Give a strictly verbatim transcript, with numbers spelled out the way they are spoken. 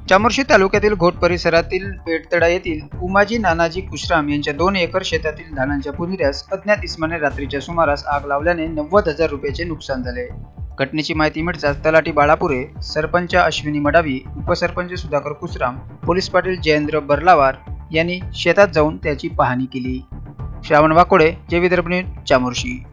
चामोर्शी तालुक्यातील घोट परिसरातील पेठतडा येथील उमाजी नानाजी कुशराम यांच्या दोन एकर शेतातील धानांच्या पुंजऱ्यास अज्ञात इसमाने रात्रीच्या सुमारास आग लावल्याने नव्वद हजार रुपयाचे नुकसान झाले। घटनेची माहिती मिळताच तलाठी बाळापुरे, सरपंच अश्विनी मडावी, उपसरपंच सुधाकर कुशराम, पोलीस पाटील जयेंद्र बर्लावार यांनी शेतात जाऊन त्याची पाहणी केली। श्रावण वाकोडे, जय विदर्भ न्यूज, चामोर्शी।